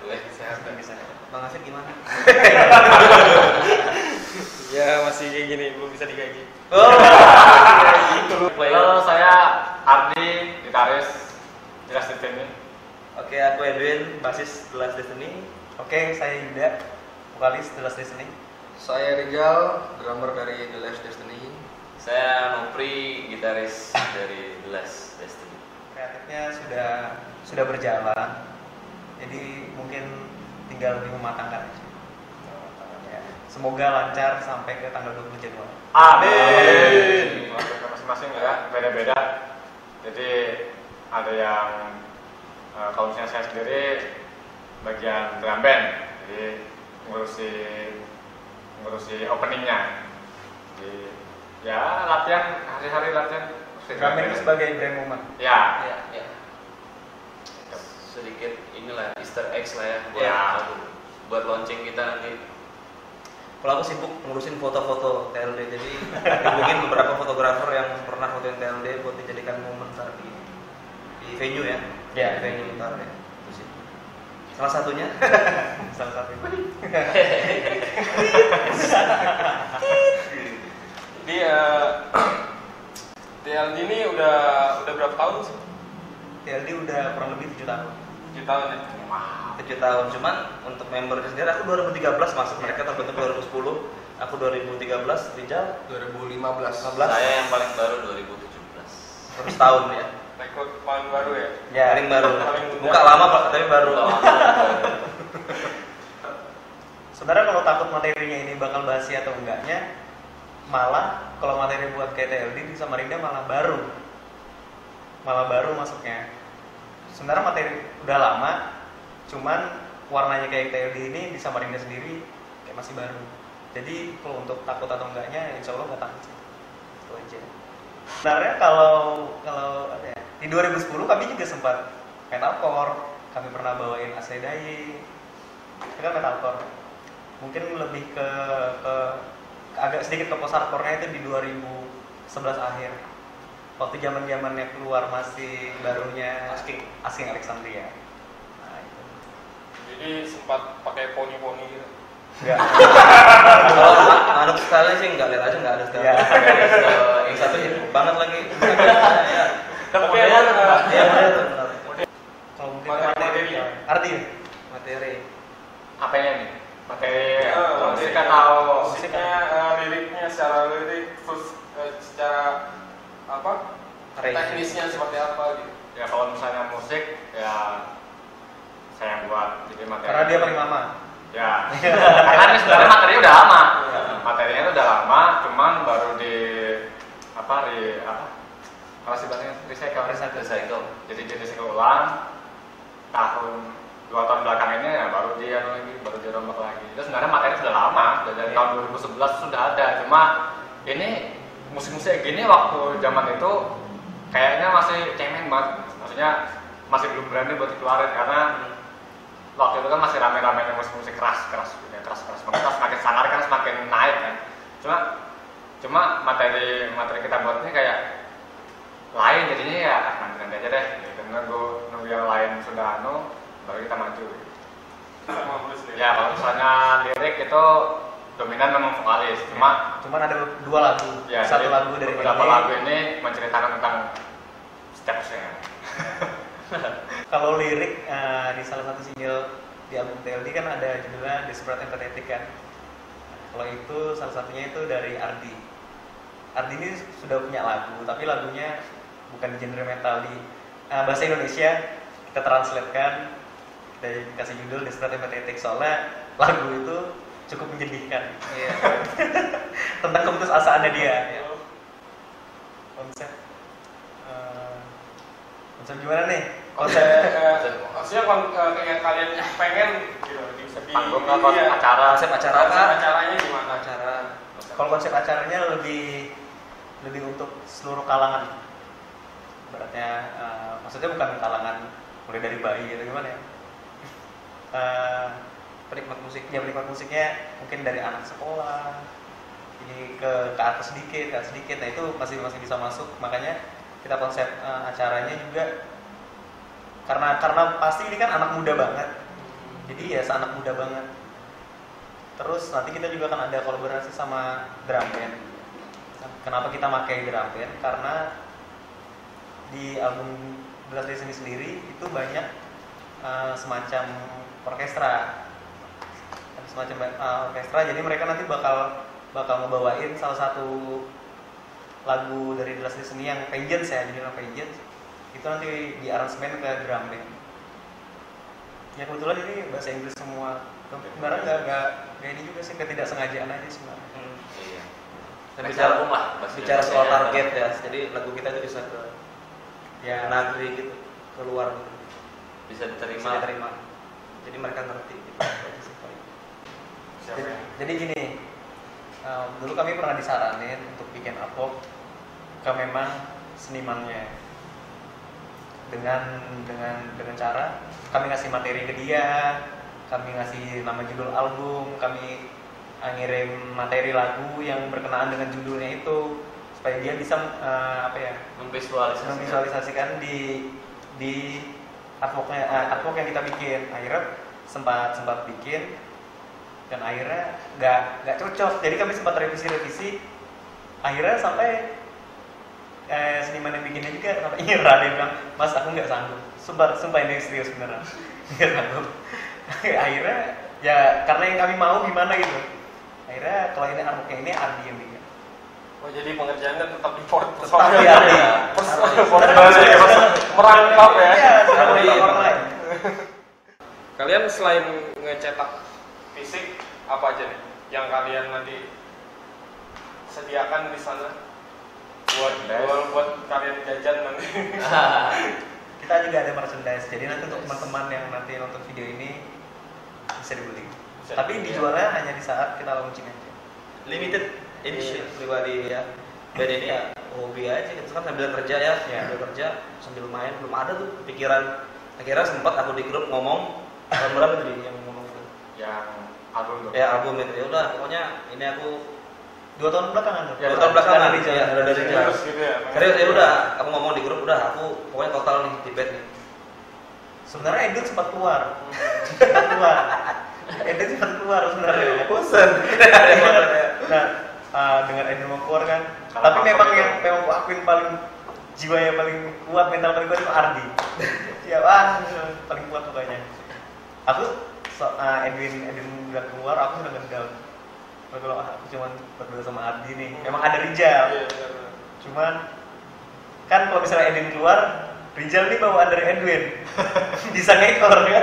Lagi sehat. Bang Asep gimana? Ya masih kayak gini, belum bisa digaji. Oh. Halo, saya Ardi, gitaris The Last Destiny. Oke, aku Edwin, basis The Last Destiny. Oke, saya Yuda, vokalis The Last Destiny. Saya Rizal, drummer dari The Last Destiny. Saya Nopri, gitaris dari The Last Destiny. Kreatifnya sudah berjalan, jadi mungkin tinggal lebih mematangkan. Ya, semoga lancar sampai ke tanggal 20 Januari. Amin. Masing-masing ya, beda-beda. Jadi ada yang kalau misalnya saya sendiri bagian drum band, jadi ngurusi openingnya. Jadi ya latihan, hari-hari latihan. Drum band itu sebagai brand moment. Ya. Ya. Sedikit inilah Easter eggs lah ya buat launching kita nanti. Kalau aku sibuk ngurusin foto-foto TLD, jadi hubungin beberapa fotografer yang pernah fotoin TLD buat dijadikan momen saat di venue ya. Ya, venue ntar ya. Itu sih. Salah satunya. Salah satunya. Jadi TLD ini udah berapa tahun sih? TLD udah kurang lebih 7 tahun. 7 tahun ya? 7 tahun, cuman untuk member sendiri aku 2013 masuk, mereka terbentuk 2010, aku 2013, Rijal 2015. 15. Saya yang paling baru 2017. Terus tahun ya. Rekrut paling baru ya? Ya, paling baru. Paling muda. Buka lama Pak, tapi baru. Sebenarnya Sebenarnya kalau takut materinya ini bakal basi atau enggaknya, malah kalau materi buat kayak TLD di Samarinda malah baru masuknya. Sebenarnya materi udah lama, cuman warnanya kayak TLD ini di Samarinda sendiri kayak masih baru. Jadi kalau untuk takut atau enggaknya, insya Allah nggak takut sih. Itu aja. Sebenarnya kalau apa ya, di 2010 kami juga sempat metalcore, kami pernah bawain Asledai, itu kan metalcore. Mungkin lebih ke agak sedikit ke post hardcore-nya itu di 2011 akhir. Waktu zaman-zamannya keluar masih barunya Asking Alexandria. Nah, itu. Jadi sempat pakai poni-poni gitu. Enggak. Kalau manut sekali sih nggak, lihat aja nggak ada sekali. Ya. Yang satu hip banget lagi. Ya. Tapi emang Ya benar benar. Kalau mungkin Materi. arti Materi. Apanya nih? Materi musik kan atau musiknya, liriknya secara lirik, terus secara apa? Teknisnya seperti apa gitu. ya kalau misalnya musik ya saya yang buat, jadi materi. karena dia paling lama. Ya, karena ini sebenarnya materinya udah lama. Materinya itu udah lama, cuman baru kalau sih bahasanya recycle. Jadi recycle ulang. Tahun 2 tahun belakang ini ya baru dirombak lagi. Itu sebenarnya materi sudah lama, dari tahun 2011 sudah ada. Cuma ini musik-musik gini waktu zaman itu kayaknya masih cemeng banget. Maksudnya masih belum berani buat dikeluarin karena waktu itu kan masih rame-ramenya musik-musik keras banget. Semakin sangar kan semakin naik kan. Cuma materi kita buatnya kayak lain, jadinya ya nanti aja deh. Gitu. Nunggu yang lain sudah baru kita maju. Ya kalau misalnya lirik itu dominan memang vokalis. Cuman ada 2 lagu. Ya, Satu lagu dari beberapa ini. lagu ini menceritakan tentang stepsnya. Kalau lirik di salah satu single di album TLD kan ada judulnya Desperate and Pathetic kan. Kalau itu salah satunya itu dari Ardi. Ardi ini sudah punya lagu, tapi lagunya bukan di genre metal, di bahasa Indonesia. Kita translatekan, kita kasih judul Desperate and Pathetic soalnya lagu itu cukup menyedihkan. Iya. Tentang keputusasaannya dia. Ya. Konsep gimana nih? Maksudnya yang kalian pengen gitu, bisa di Panggung atau acara. Konsep acaranya gimana? Kalau konsep acaranya lebih untuk seluruh kalangan. Ibaratnya maksudnya bukan kalangan mulai dari bayi atau gimana ya? Penikmat musiknya mungkin dari anak sekolah ini ke atas sedikit. Nah itu masih bisa masuk. Makanya kita konsep acaranya juga karena pasti ini kan anak muda banget. Jadi ya seanak muda banget. Terus nanti kita juga akan ada kolaborasi sama drum band. Kenapa kita pakai drum band? Karena di album The Last Destiny sendiri itu banyak semacam orkestra. Jadi mereka nanti bakal ngebawain salah satu lagu dari The Last Destiny yang Vengeance ya, jadi nama Vengeance. Itu nanti di aransemen ke drum band. Ya kebetulan ini bahasa Inggris semua. Sebenarnya nggak ini juga sih, ketidaksengajaan aja sebenarnya. Iya. Bicara soal target ya, jadi lagu kita itu bisa ke Ya negeri gitu, keluar gitu. Bisa diterima. Bisa diterima. Jadi mereka ngerti gitu. Jadi gini, dulu kami pernah disaranin untuk bikin artwork ke memang senimannya dengan cara kami ngasih materi ke dia, kami ngasih nama judul album, kami ngirim materi lagu yang berkenaan dengan judulnya itu supaya dia bisa memvisualisasikan di artwork yang kita bikin. Akhirnya sempat bikin dan akhirnya nggak cocok, jadi kami sempat revisi. Akhirnya sampai seniman yang bikinnya juga sampai nyerah, dia bilang, "Mas, aku nggak sanggup." Sumpah ini serius beneran, nggak sanggup. Akhirnya ya karena yang kami mau gimana gitu. Akhirnya kalau ini artworknya ini Ardi yang bikin. Oh, jadi pengerjaannya tetap di port. Tetap di Ardi. Merangkap ya. Iya, orang lain. Kalian selain ngecetak fisik, apa aja nih yang kalian nanti sediakan di sana buat kalian jajan nanti? Kita juga ada merchandise, jadi nanti untuk teman-teman yang nanti nonton video ini bisa dibeli. Tapi dijualnya hanya di saat kita launching aja. Limited edition pribadi ya. Band ini ya hobi aja, kita kan sambil kerja ya, sambil kerja sambil main, belum ada tuh pikiran. Akhirnya sempat aku di grup ngomong, berapa tadi yang ngomong itu? Yang album tuh. Ya album itu, ya udah pokoknya ini aku 2 tahun belakangan tuh. 2 tahun belakangan dari jalan. ya, dari jalan. Terus gitu ya. Serius ya udah, aku ngomong di grup udah, aku pokoknya total nih di band nih. Sebenarnya Edun sempat keluar. Edun sempat keluar sebenarnya. Bosan. Nah, dengan Edun mau keluar kan. Tapi memang aku akuin paling jiwa yang paling kuat, mental paling kuat itu Ardi. Ya paling kuat pokoknya. Aku Edwin udah keluar, aku udah ngedown. Kalau aku cuma berdua sama Ardi nih, memang ada Rijal. Cuman kan kalau misalnya Edwin keluar, Rijal nih bawaan dari Edwin. Bisa ngekor kan?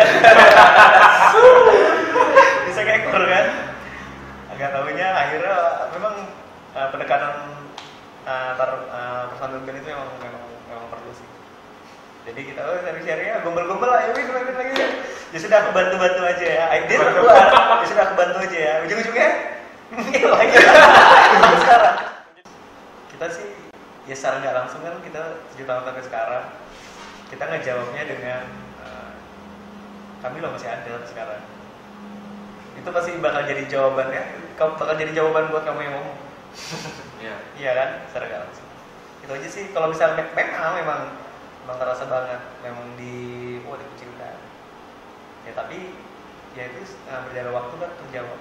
Bisa ngekor kan? Agak tahunya akhirnya memang pendekatan personal band itu memang perlu sih. Jadi kita share-share ya, gombal-gombal lah, ya Win lagi. Ya sudah aku bantu aja ya. Dia keluar, ya sudah aku bantu aja ya. Ujung-ujungnya lagi. Sekarang kita sih ya secara nggak langsung kan kita 7 tahun sampai sekarang kita ngejawabnya dengan kami lo masih ada sekarang. Itu pasti bakal jadi jawabannya, bakal jadi jawaban buat kamu yang ngomong. Iya kan, secara nggak langsung. Itu aja sih. Kalau misalnya memang terasa banget, memang dikucilkan. Ya tapi ya itu berjalan waktu kan terjawab.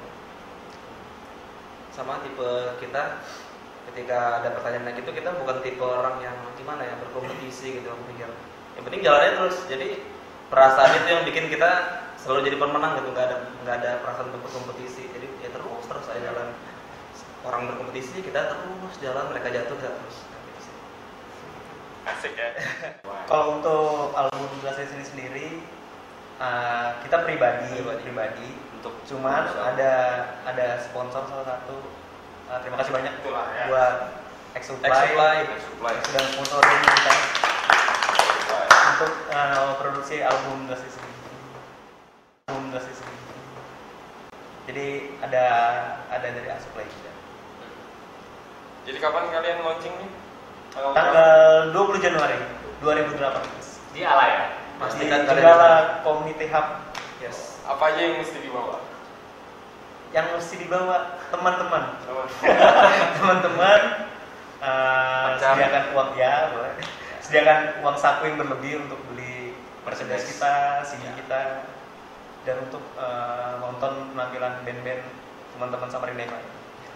Sama tipe kita, ketika ada pertanyaan kayak gitu, kita bukan tipe orang yang gimana ya, berkompetisi gitu. Aku pikir yang penting jalannya terus. Jadi perasaan itu yang bikin kita selalu jadi pemenang gitu, nggak ada perasaan untuk berkompetisi. Jadi ya terus aja jalan. Orang berkompetisi, kita terus jalan, mereka jatuh kita terus. Asik ya. Kalau untuk album Last Destiny sendiri kita pribadi Untuk cuman ada sponsor salah satu. Terima kasih banyak Itulah ya. buat X-Supply sudah sponsorin kita untuk produksi album Last Destiny. Jadi ada dari X-Supply juga. Jadi kapan kalian launching nih? Tanggal 20 Januari 2018 Di Ala ya. di pastikan kalian Jenggala Community Hub. yes. Apa aja yang mesti dibawa? Yang mesti dibawa teman-teman Macam. sediakan uang ya boleh. Sediakan uang saku yang berlebih untuk beli merchandise kita, CD kita. dan untuk nonton penampilan band-band teman-teman Samarinda yang lain.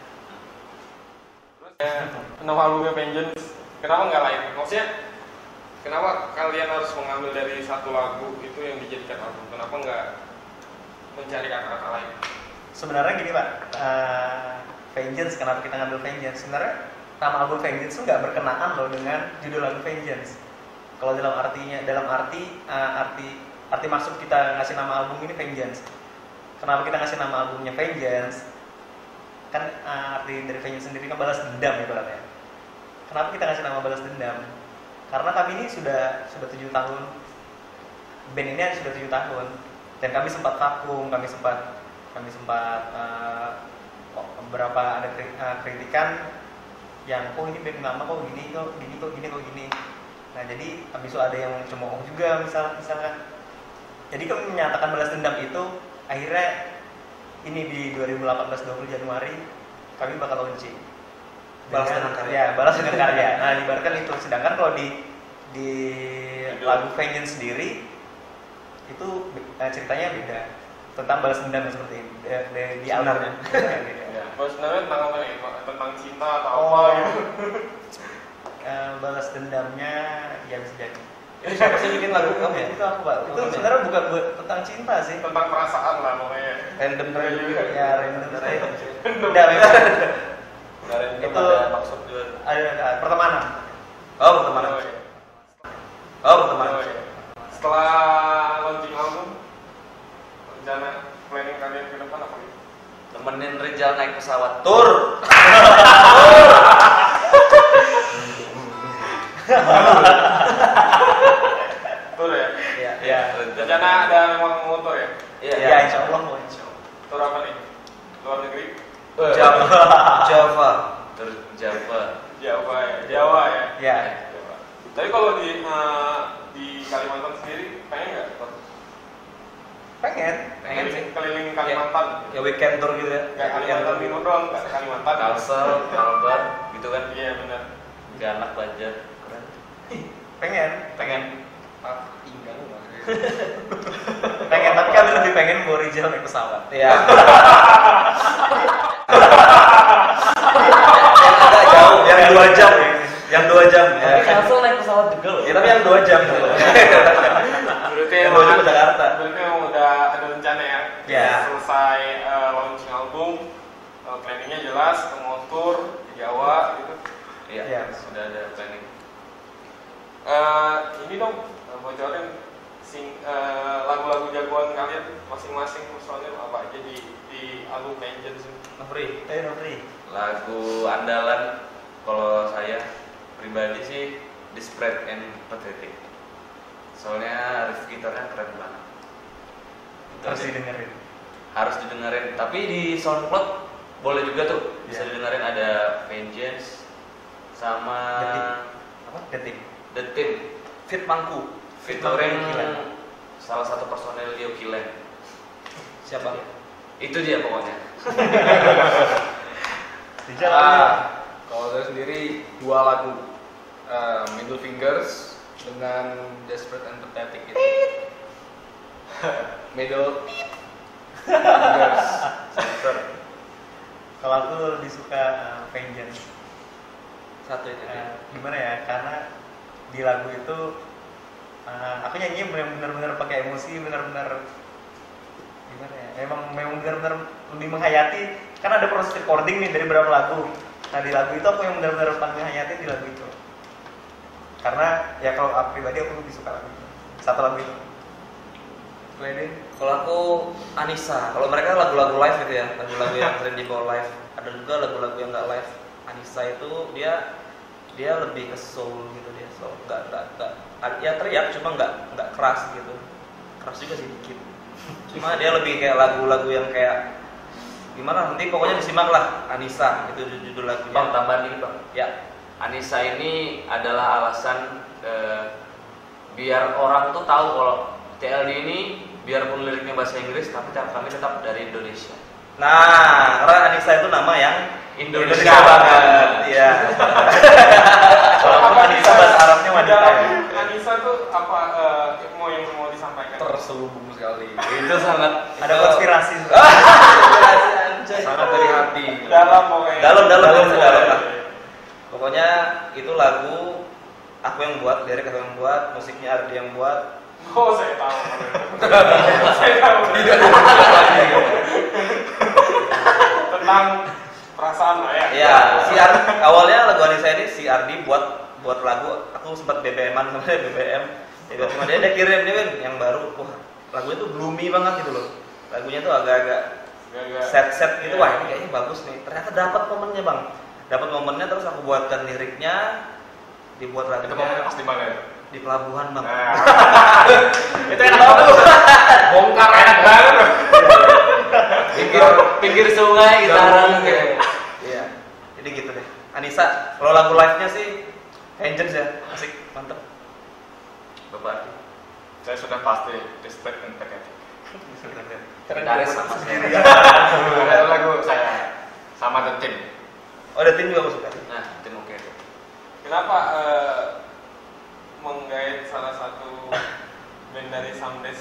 Nama albumnya Vengeance, kenapa nggak lain? Maksudnya, kenapa kalian harus mengambil dari satu lagu itu yang dijadikan album? Kenapa nggak mencari kata-kata lain? Sebenarnya gini Pak, Vengeance, kenapa kita ngambil Vengeance? Sebenarnya nama album Vengeance itu nggak berkenaan loh dengan judul lagu Vengeance. Kalau dalam arti maksud kita ngasih nama album ini Vengeance. Kenapa kita ngasih nama albumnya Vengeance? Kan arti dari Vengeance sendiri kan balas dendam ya berarti. Kenapa kita ngasih nama balas dendam? Karena kami ini sudah 7 tahun, band ini sudah 7 tahun, dan kami sempat vakum, kami sempat beberapa ada kritikan yang kok ini band lama kok gini. Nah jadi habis itu ada yang cemooh juga misalkan. Jadi kami menyatakan balas dendam itu akhirnya ini di 2018 20 Januari kami bakal launching. Balas dengan karya. Ya, balas dengan karya. Nah, ibaratkan itu. Sedangkan kalau di lagu Vengeance sendiri itu ceritanya beda. Tentang balas dendam seperti ini. Di albumnya. Balas dendamnya tentang apa nih? Tentang cinta atau apa gitu? Balas dendamnya ya bisa jadi. Ini siapa sih bikin lagu kamu ya? Itu aku Pak. Itu sebenarnya bukan tentang cinta sih. Tentang perasaan lah pokoknya. Random juga. Ya, random saya. Itu ada maksud juga. Ada pertemanan. Oh, pertemanan. Setelah launching album, rencana planning kalian ke depan apa gitu? Temenin Rizal naik pesawat. Tur. Tur ya? Ya. Rencana ada memang motor ya? Iya. Ya, insya Allah. Tur apa nih? Luar negeri? Java. Tur Jawa. Jawa ya? Ya. Jawa. Tapi kalau di Kalimantan sendiri pengen nggak? Pengen sih. Keliling Kalimantan. Ya weekend tour gitu ya. Kayak Kalimantan Timur doang, nggak Kalimantan. Kalsel, Kalbar, gitu kan? Iya benar. Ganak Banjar. Keren. Pengen. Tinggal Pengen, tapi kami lebih pengen bawa Rizal naik pesawat. Iya. Yang agak jauh, yang 2 jam. Yang 2 jam. Tapi Kalsel naik pesawat juga loh. Ya, tapi yang 2 jam. Berarti Yang emang menuju ke Jakarta. Berarti emang udah ada rencana ya? Ya. Selesai launching album, planningnya jelas, mau tour di Jawa gitu. Iya, Iya. sudah ada planning. Ini dong, bocorin lagu-lagu jagoan kalian masing-masing personil apa aja di album Vengeance ini. Nofri. Nofri. Lagu andalan kalau saya pribadi sih Desperate and Pathetic. Soalnya riff gitarnya keren banget. Harus didengerin. Harus didengerin. Tapi di SoundCloud boleh juga tuh. Bisa Iya. didengerin ada Vengeance sama Detik. The Team Fit Mangku. featuring Kilen. salah satu personel Leo Kilen. Siapa? Itu dia pokoknya. Rizal. Kalau saya sendiri 2 lagu, Middle Fingers dengan Desperate and Pathetic itu. Middle Fingers. Kalau aku lebih suka Vengeance. Satu itu. Gimana ya? Karena di lagu itu aku nyanyi benar-benar pakai emosi, benar-benar gimana ya? Memang benar-benar lebih menghayati. Kan ada proses recording nih dari beberapa lagu. Nah di lagu itu aku yang benar-benar paling menghayati di lagu itu. Karena ya kalau aku pribadi aku lebih suka lagu itu. Satu lagu itu. Kledin. Kalau aku Anissa. Kalau mereka lagu-lagu live gitu ya, lagu-lagu yang sering dibawa live. Ada juga lagu-lagu yang nggak live. Anissa itu dia lebih ke soul gitu dia. Soul nggak ya teriak cuma nggak keras gitu. Keras juga sih dikit. Cuma dia lebih kayak lagu-lagu yang kayak gimana, nanti pokoknya disimak lah. Anissa itu judul lagunya. Bang, tambahan dikit bang. Ya. Anissa ini adalah alasan biar orang tuh tahu kalau TLD ini biarpun liriknya bahasa Inggris tapi kami tetap dari Indonesia. Nah, karena Anissa itu nama yang Indonesia banget. Iya. Kalau Anissa bahasa Arabnya wanita. Anissa tuh apa yang mau disampaikan? sampaikan? Terselubung sekali. Itu sangat Ada konspirasi. Sangat dari hati. Dalam pokoknya. Dalam Dalam. lah. Pokoknya itu lagu aku yang buat, lirik aku yang buat, musiknya Ardi yang buat. Oh, saya tahu. Saya tahu. Tentang perasaan lah ya. Iya, si Ardi awalnya lagu Anissa ini si Ardi buat lagu, aku sempat BBM-an sama dia, BBM. Ya cuma dia kirim nih Win, yang baru. Wah, lagunya tuh gloomy banget gitu loh. Lagunya tuh agak-agak set gitu, wah ini kayaknya bagus nih. Ternyata dapat momennya bang, dapat momennya terus aku buatkan liriknya, dibuat Itu momennya lagunya pas di mana itu? di pelabuhan bang. Nah, itu enak banget. Bongkar enak banget. pinggir sungai gitaran kayak. Iya, jadi gitu deh. Anissa, kalau lagu live-nya sih Vengeance ya, asik, mantep. Bapak Saya sudah pasti Desperate and Pathetic. gitaris sama saya. Ada lagu saya sama The Team. Oh, ada tim juga aku suka. Nah, tim oke. Kenapa menggait salah satu band dari Samdes?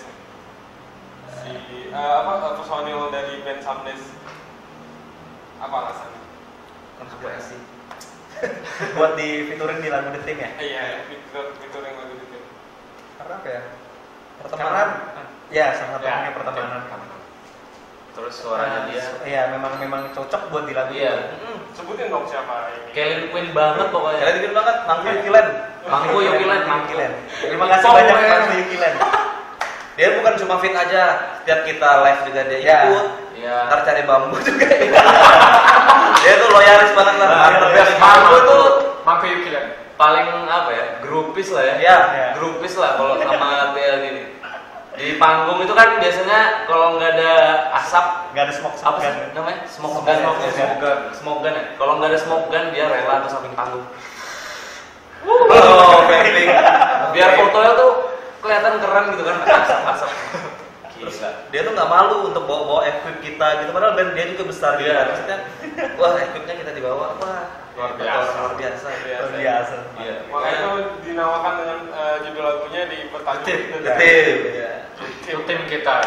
Personil dari band Samdes. Apa alasannya? Konspirasi. Buat di featuring di lagu The Team ya. Iya, featuring lagu itu. Karena apa ya? Pertemanan. Ya, salah satunya pertemanan. Terus suaranya dia Iya, memang cocok buat di lagu iya. itu. Sebutin dong siapa ini. Kelly Queen banget pokoknya. Kalian bikin banget, Mangku Yukilen. Mangku Yukilen, Mangku. Yukilen. Terima kasih banyak Mas Yukilen. Dia bukan cuma fit aja, setiap kita live juga dia Ya. ikut. Iya. Ntar cari bambu juga. Dia tuh loyalis banget lah. Mangku tuh Mangku Yukilen. paling apa ya? Grupis lah ya. Iya. Grupis lah kalau sama TL ini. Di panggung itu kan biasanya kalau nggak ada asap Gak ada smoke apa sih gun. namanya? Smoke gun. Smoke gun ya. Kalau nggak ada smoke gun dia rela tuh samping panggung. Oh, camping. Biar fotonya tuh kelihatan keren gitu kan, asap-asap. Terus Gila. dia tuh nggak malu untuk bawa equip kita gitu, padahal band dia juga besar gitu. Iya. Maksudnya, wah equipnya kita dibawa, wah Luar biasa. Luar biasa. Luar biasa. Iya. Makanya itu dinamakan dengan judul lagunya di bertajuk itu. Detil. Ya. Itu tim kita.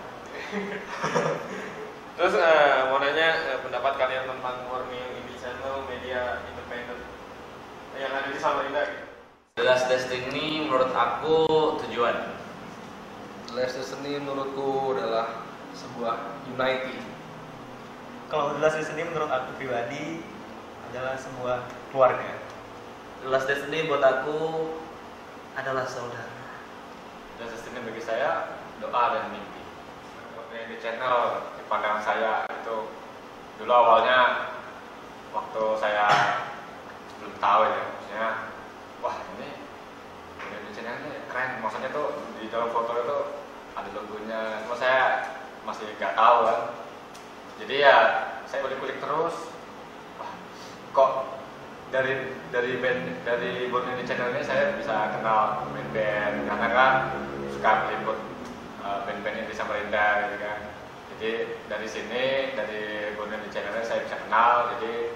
Terus mau nanya pendapat kalian tentang Warning Indie Channel, media independen yang ada di Samarinda gitu. The Last Destiny menurut aku tujuan. Last Destiny menurutku adalah sebuah unity. Kalau The Last Destiny menurut aku pribadi adalah sebuah keluarga. The Last Destiny buat aku adalah saudara. Dan sistemnya bagi saya doa dan mimpi. Di channel di pandangan saya itu dulu awalnya waktu saya belum tahu ya, maksudnya wah ini di channel ini keren, maksudnya tuh di dalam foto itu ada logonya, cuma saya masih nggak tahu kan. Jadi ya saya kulik-kulik terus, wah kok dari band dari Born di channel ini saya bisa kenal band-band karena kan suka meliput band-band yang di Samarinda gitu kan. Jadi dari sini dari Born di channel ini saya bisa kenal. Jadi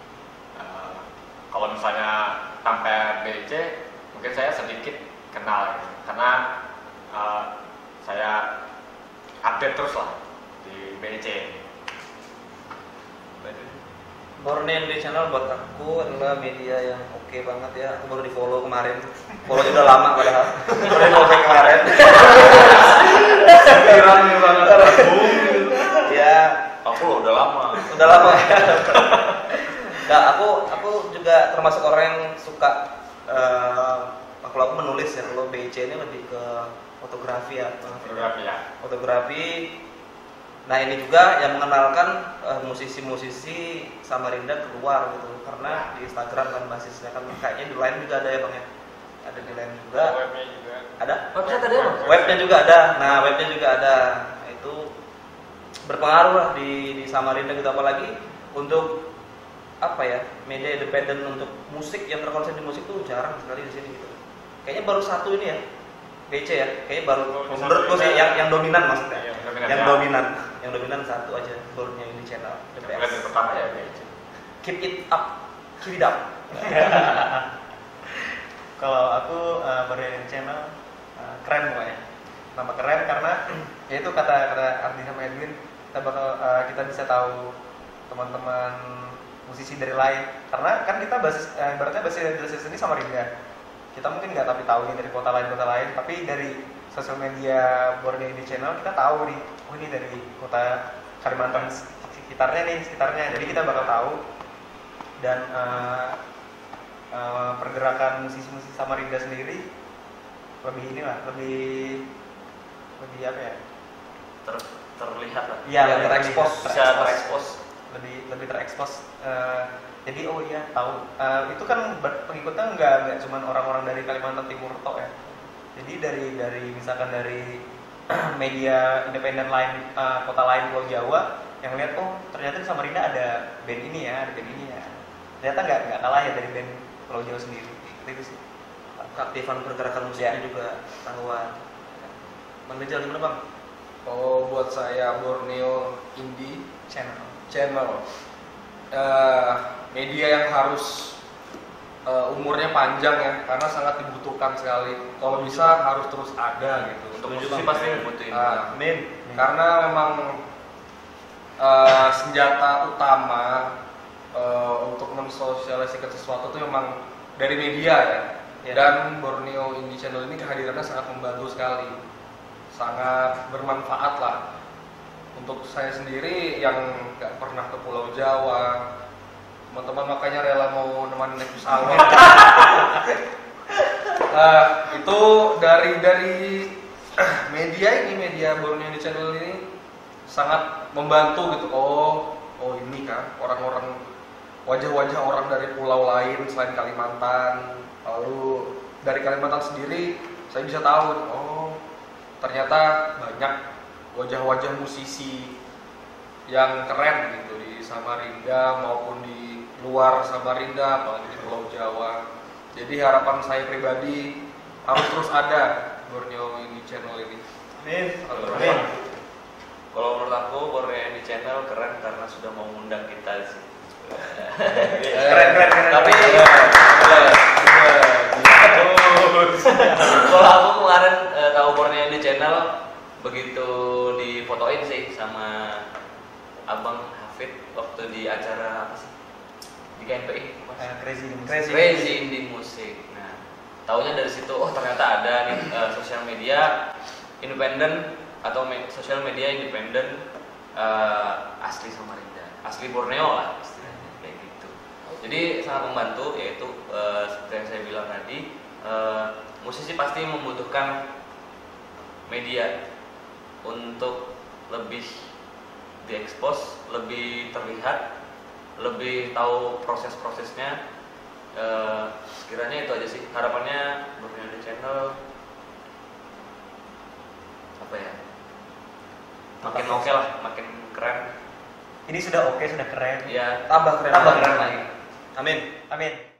kalau misalnya sampai BC mungkin saya sedikit kenal gitu. Karena saya update terus lah di BC. Born di channel buat aku adalah media yang oke banget ya. Aku baru di follow kemarin. Follow udah lama padahal. Baru di follow kemarin. Kiranya banget. Ya, Aku loh udah lama. udah lama ya. Nah, aku juga termasuk orang yang suka kalau aku menulis ya. Kalau BC ini lebih ke fotografi ya. Fotografi ya. Fotografi. Nah ini juga yang mengenalkan musisi-musisi Samarinda keluar gitu, karena di Instagram kan basisnya kan kayaknya di Line juga ada ya bang ya, ada di Line juga, Webnya juga. ada, Website tadi apa? webnya juga ada, nah webnya juga ada, nah, itu berpengaruh lah di Samarinda gitu, apalagi untuk apa ya media independen untuk musik yang terkonsen di musik tuh jarang sekali di sini gitu, kayaknya baru satu ini ya. BC ya, kayaknya baru menurutku sih yang dominan maksudnya. Iya, Yang dominan satu aja barunya ini channel Yang DPS. pertama ya BC. Keep it up, keep it up. Kalau aku Born channel keren pokoknya. Nama keren karena ya itu kata Ardi sama Edwin, kita bisa tahu teman-teman musisi dari lain, karena kan kita ibaratnya basis ini Samarinda, kita mungkin nggak tahu nih dari kota lain, tapi dari sosial media Borneo Indie Channel kita tahu nih, oh ini dari kota Kalimantan sekitarnya, jadi kita bakal tahu. Dan pergerakan musisi Samarinda sendiri lebih apa ya, terlihat lah. Iya, Ya, terekspos. Bisa terekspos. lebih terekspos. Jadi oh iya tahu, itu kan pengikutnya nggak cuma orang-orang dari Kalimantan Timur toh ya. Jadi dari misalkan dari media independen lain, kota lain Pulau Jawa yang lihat, oh ternyata di Samarinda ada band ini ya, ternyata nggak kalah ya dari band Pulau Jawa sendiri. Itu sih Keaktifan pergerakan musiknya Ya. juga tahuan. Bang Rizal gimana Bang? Kalau buat saya Borneo Indie channel. Media yang harus umurnya panjang ya, karena sangat dibutuhkan sekali. Kalau bisa harus terus ada gitu. Untuk Setuju, musisi Bang. pasti membutuhin. Amin. Karena memang senjata utama untuk mensosialisasikan sesuatu itu memang dari media ya. Ya. Dan Borneo Indie Channel ini kehadirannya sangat membantu sekali, sangat bermanfaat lah. Untuk saya sendiri yang nggak pernah ke Pulau Jawa, teman-teman makanya rela mau nemenin naik pesawat. Itu dari media Borneo Indie Channel ini sangat membantu gitu. Oh ini kan orang-orang, wajah-wajah orang dari pulau lain selain Kalimantan. Lalu dari Kalimantan sendiri saya bisa tahu, oh ternyata banyak wajah-wajah musisi yang keren gitu di Samarinda maupun di luar Samarinda, apalagi di Pulau Jawa. Jadi harapan saya pribadi harus terus ada Borneo Indie Channel ini. Amin. Kalau menurut aku Borneo Indie Channel keren karena sudah mau mengundang kita di sini. Keren. Tapi kalau aku kemarin tahu Borneo Indie Channel begitu difotoin sih sama Abang Hafid waktu di acara apa sih di KNPI, Crazy Indie Music. Nah, taunya dari situ, oh ternyata ada nih sosial media independen atau sosial media independen asli Samarinda, asli Borneo lah istilahnya kayak gitu. Jadi sangat membantu, yaitu seperti yang saya bilang tadi, musisi pasti membutuhkan media untuk lebih diekspos, lebih terlihat, lebih tahu proses-prosesnya. Sekiranya itu aja sih harapannya Borneo Indie Channel, apa ya, makin oke lah, makin keren. Ini sudah oke, sudah keren. Ya, Tambah keren Tambah lagi. keren lagi. Amin. Amin.